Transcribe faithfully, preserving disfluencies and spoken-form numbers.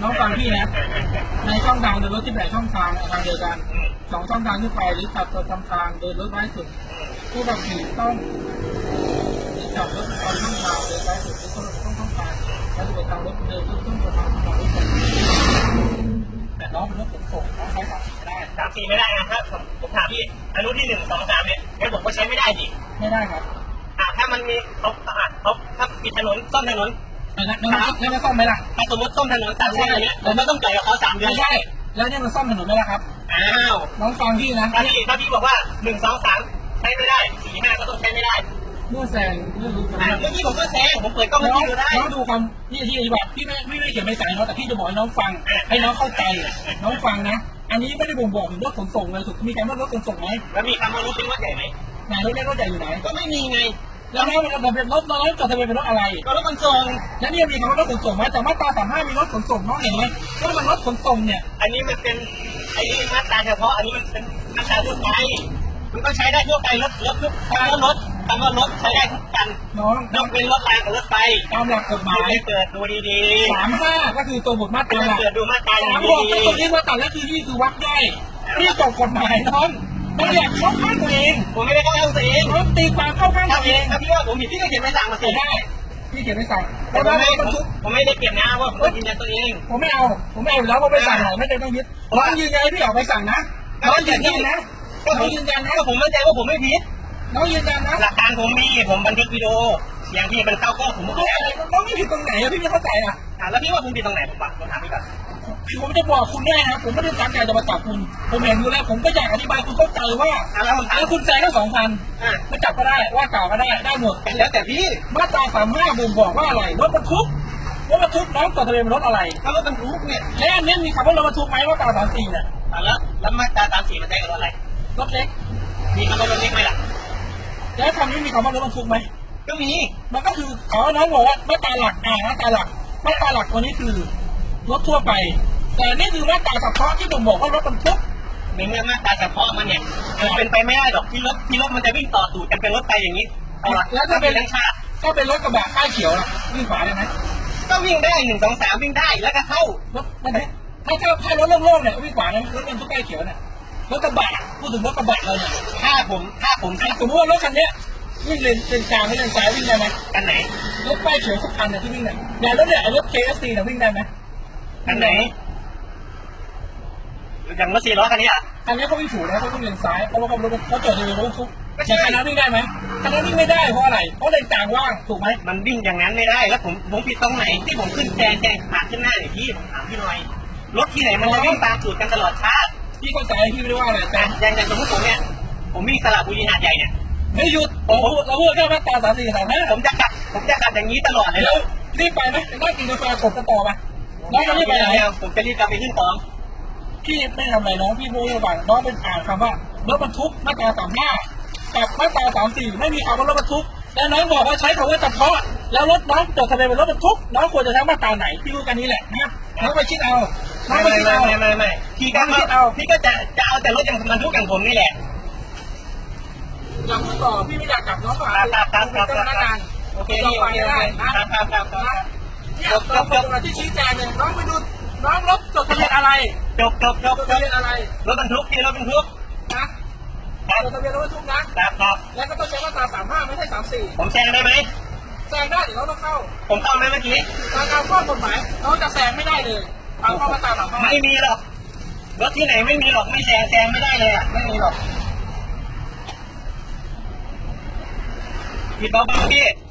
น้องฟังพี่นะในช่องทางเดินรถที่แปดช่องทางทางเดียวกันสองช่องทางขึ้นไปหรือขับตัวทำทางเดินรถไว้สุดผู้ขับขี่ต้องขับรถตามช่องทางเดินไว้สุดต้องต้องต้องการแล้วจะไปทางรถเดินต้องต้องทางทางรถแต่น้องเป็นรถขนส่งน้องใช้สามสี่ไม่ได้สามสี่ไม่ได้นะครับผมถามพี่อนุที่หนึ่งสองสามเนี่ยงั้นผมก็ใช้ไม่ได้ดิไม่ได้ครับอ่าถ้ามันมีเขาอ่าเขาถ้าปิดถนนซ่อมถนนแล้วแล้วแล้วซ่อมไหมล่ะถ้าสมมติซ่อมถนนสามเส้นอะไรเงี้ยผมไม่ต้องจ่ายกับเขาสามเดือนไม่ใช่แล้วเนี่ยมันซ่อมถนนไม่ได้ครับอ้าวน้องฟังพี่นะถ้าพี่ถ้าพี่บอกว่าหนึ่งสองสามใช้ไม่ได้สี่ห้าก็ต้องใช้ไม่ได้เมื่อแซงเมื่อรู้เมื่อกี้ผมก็แซงผมเปิดกล้องเมื่อกี้ดูได้น้องดูคำพี่ที่อธิบายพี่ไม่ไม่ได้เขียนไม่ใส่น้องแต่พี่จะบอกให้น้องฟังให้น้องเข้าใจน้องฟังนะอันนี้ไม่ได้บ่งบอกถึงรถขนส่งเลยถูกมีการว่ารถขนส่งไหมแล้วมีคำว่ารถเป็นรถใหญ่ไหมไหนรถเล็กรถใหญ่อยู่ไหนก็ไม่มีไงแล้วน้องมันเป็นรถน้องจดทะเบียนเป็นรถอะไรก็รถขนส่งแล้วนี่มีคำว่ารถขนส่งไหมแต่มาตราสามห้ามีรถขนส่งน้องเห็นไหมว่ามันรถขนส่งเนี่ยอันนี้มันเป็นไอ้นี่มาตราเฉพาะอันนี้มันเป็นมาตราทั่วไปมันก็ใช้ได้ทั่วไปรถรถทุกคำว่ารถคำว่ารถใช้ได้ทุกกันน้องต้องเป็นรถรางกับรถไฟตามหลักกฎหมายเปิดดูดีๆสามห้าก็คือตัวบทมาตราเปิดดูมาตราสามบอกก็ตัวนี้มาตราแล้วคือนี่คือวักย่อยที่ตกกฎหมายน้องไม่อยากเข้าข้างตัวเองผมไม่ได้เข้าข้างตัวเองน้องตีความเข้าข้างตัวเองถ้าพี่ว่าผมผิดพี่ก็เขียนไม่สั่งมาสิได้พี่เขียนไม่สั่งแต่ผมไม่ผมไม่ได้เก็บนะว่าผมยืนยันตัวเองผมไม่เอาผมไม่เอาแล้วผมไม่สั่งหรอกไม่ได้ต้องยึดน้องยืนยันพี่ออกไปสั่งนะน้องยืนยันนะน้องยืนยันนะผมมั่นใจว่าผมไม่ผิดน้องยืนยันนะหลักการผมมีผมบันทึกวิดีโอเสียงพี่มันเข้าก็ผมไม่อะไรน้องไม่ผิดตรงไหนพี่ไม่เข้าใจอ่ะแล้วพี่ว่าผมผิดตรงไหนผมฟังผมถามพี่ก่อนผมจะบอกคุณได้นะผมไม่ได้ตั้งใจจะมาจับคุณผมเห็นอยู่แล้วผมก็อยากอธิบายคุณเข้าใจว่าแล้วคุณแซงแค่สองพันไม่จับก็ได้ว่ากล่าวก็ได้ได้หมดแล้วแต่พี่มาตราสามห้าบ่งบอกว่าอะไรรถบรรทุกรถบรรทุกน้องจดทะเบียนเป็นรถอะไรถ้ารถบรรทุกเนี่ยแล้วอันนี้มีคำว่ารถบรรทุกไหมว่าตราสามสี่เนี่ยแล้วแล้วมาตราสามสี่มันใช้กับรถอะไรรถเล็กมีคำว่ารถเล็กไหมล่ะแล้วคำนี้มีคำว่ารถบรรทุกไหมก็มีมันก็คือเขาน้องบอกว่ามาตราหลักอ่ามาตราหลักมาตราหลักวันนี้คือรถทั่วไปแต่นี่คือมาตราเฉพาะที่ผมบอกว่ารถบรรทุกในเมื่อมาตราเฉพาะมันเนี่ยมันเป็นไปไม่ได้หรอกที่รถที่รถมันจะวิ่งต่อสู่กันเป็นรถไปอย่างนี้แล้วถ้าเป็นชาติก็เป็นรถกระบะป้ายเขียวล่ะวิ่งขวาได้ไหมก็วิ่งได้หนึ่งสองสามวิ่งได้แล้วก็เข้ารถมันถ้าถ้ารถโล่งๆเนี่ยวิ่งขวานะรถบรรทุกป้ายเขียวเนี่ยรถกระบะพูดถึงรถกระบะเลยเนี่ยถ้าผมถ้าผมสมมติว่ารถคันนี้วิ่งเลนเลนกลางหรือเลนซ้ายวิ่งได้ไหมอันไหนรถป้ายเขียวทุกคันเนี่ยที่วิ่งเนี่ยเนี่ยรถเนี่ยรถ เค เอส ซี เนี่ยวิ่งได้ไหมอันไหนอย่างรถสี่ล้อคันนี้อ่ะคันนี้เขาวิ่งถูกนะเขาวิ่งเลนซ้ายเพราะว่าเขารถเขาจอดอยู่ในรถทุกแต่คันนั้นวิ่งได้ไหมคันนั้นวิ่งไม่ได้เพราะอะไรเพราะเลนกลางว่างถูกไหมมันวิ่งอย่างนั้นไม่ได้แล้วผมผมผิดตรงไหนที่ผมขึ้นแซงแซงผ่านขึ้นหน้าเนี่ยพี่ผมถามพี่หน่อยรถที่ไหนมันจะวิ่งตามสูตรกันตลอดชาติพี่เข้าใจพี่ไม่ได้ว่าอะไรแต่อย่างอย่างสมมติผมเนี่ยผมวิ่งสระบุรีหาดใหญ่เนี่ยไม่หยุดเราพูดเราพูดแค่มาตราสามสี่สามห้าผมจะขับผมจะขับอย่างนี้ตลอดเลยแล้วรีบไปไหมนั่งกินกาแฟกดต่อมาน้องจะรีบไปไหนผมจะรีบกลับไปขึ้นต่อพี่ไม่ทำอะไรน้องพี่พูดให้ฟังน้องเป็นอ่านคำว่ารถบรรทุกมาตราสามห้ากับมาตราสามสี่ไม่มีคำว่ารถบรรทุกแล้วน้องบอกว่าใช้คำว่าเฉพาะแล้วรถน้องจดทะเบียนเป็นรถบรรทุกน้องควรจะใช้มาตราไหนพี่รู้กันนี้แหละนะน้องไปคิดเอาไม่ไม่ไม่ไม่ไม่ไม่พี่ก็คิดเอาพี่ก็จะจะเอาแต่รถอย่างบรรทุกอย่างผมนี่แหละอยากพูดต่อพี่ไม่อยากจับน้องต่อครับครับครับเป็นพนักงานโอเคโอเคได้นะครับครับครับเนี่ยเราเป็นที่ชี้แจงเนี่ยน้องไปดูน้องรถจดทะเบียนอะไรจบจบจบจดทะเบียนอะไรรถบรรทุกที่รถบรรทุกนะจดทะเบียนรถบรรทุกนะครับครับแล้วก็ต้องใช้มาตราสามห้าไม่ใช่สามสี่ผมแซงได้ไหมแซงได้เดี๋ยวเราต้องเข้าผมเข้าไหมเมื่อกี้ตามข้อกฎหมายเราจะแซงไม่ได้เลยตามข้อมาตราสามห้าไม่มีหรอกรถที่ไหนไม่มีหรอกไม่แซงแซงไม่ได้เลยอ่ะไม่มีหรอกผิดเบาๆพี่